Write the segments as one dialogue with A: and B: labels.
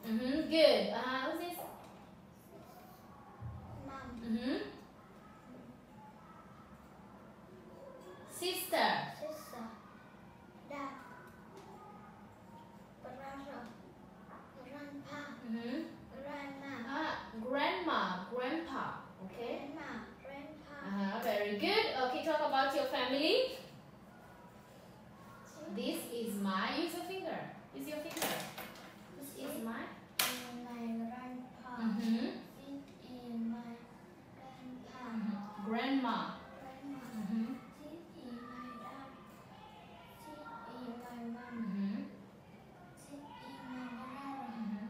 A: Good. Who's this?
B: Mom.
A: Sister.
B: Sister. Dad. Brother. Grandpa. Grandma.
A: Grandma, grandpa. Okay.
B: Grandma. Grandpa.
A: Very good. Okay, talk about your family. This is my. Use your finger. Use your finger. This is my.
B: My grandpa.
A: This
B: is my grandpa.
A: Grandma.
B: Grandma. This is my dad. This is my mom. This is my brother.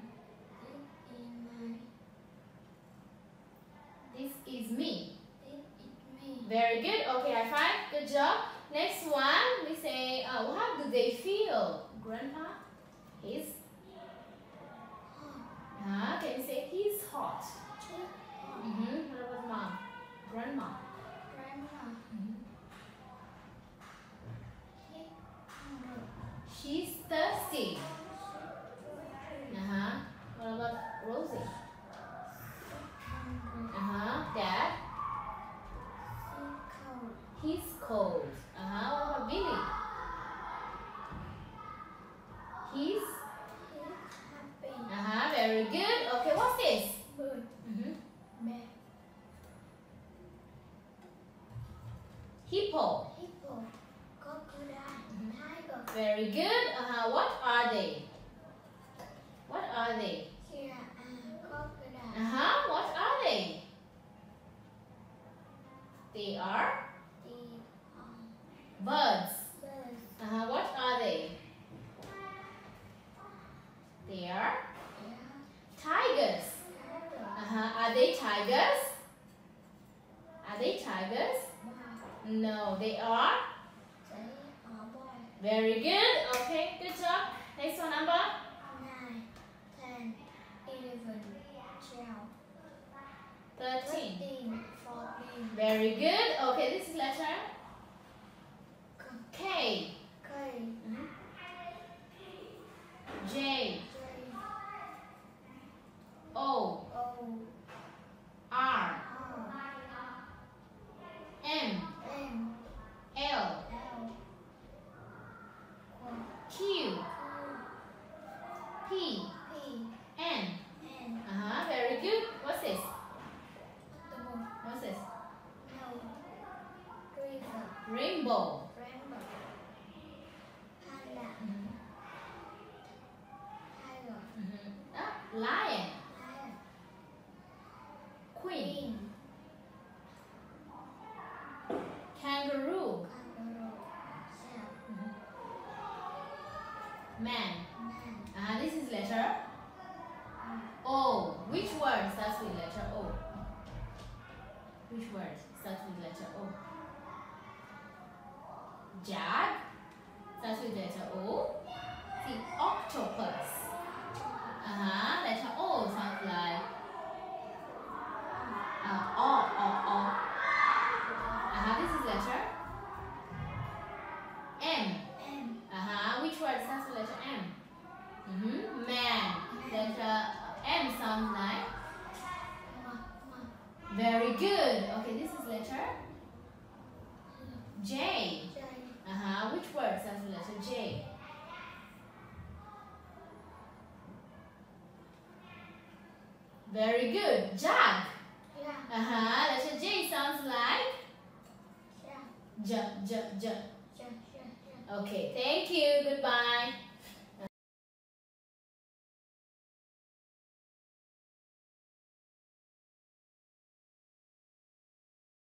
A: This is me.
B: This is me.
A: Very good. Okay, high five. Good job. Next one, we say, how do they feel? Grandpa, he's
B: hot.
A: Can you say he's hot?
B: Hot.
A: What about mom? Grandma.
B: Grandma.
A: She's thirsty. What about Rosie? Dad? He's cold. What about Billy? He's
B: happy.
A: Very good. Okay, what's this?
B: Bird. Bear.
A: Hippo.
B: Hippo. Crocodile. Tiger.
A: Very good. What are they? What are they?
B: Here crocodile.
A: What are they? They are birds.
B: Birds.
A: What are they? They are tigers. Are they tigers? Are they tigers? No, they are. Very good. Okay, good job. Next one, number
B: 9, 10, 11, 12,
A: 13.
B: 13, 14.
A: Very good. Okay, this is letter K.
B: K.
A: J. O.
B: O.
A: R.
B: R.
A: M.
B: M.
A: L.
B: L.
A: Q. P.
B: P.
A: N.
B: N.
A: Very good. What's this?
B: W.
A: What's this?
B: No. River.
A: Rainbow.
B: Rainbow. Panda. Tiger.
A: Lion.
B: Lion.
A: Queen. Kangaroo.
B: Kangaroo. Shell.
A: Man.
B: Man.
A: This is letter O. Which word starts with letter O? Which word starts with letter O? Jag starts with letter O. See, octopus. Letter O sounds like O. This is letter M.
B: M.
A: Which word starts with letter M? Man. Letter M sounds like. Very good. Okay, this is letter J.
B: J.
A: Which word starts with letter J? Very good. Jag.
B: Yeah.
A: Letter J sounds like
B: Yeah.
A: J.
B: Yeah.
A: Okay, thank you. Goodbye.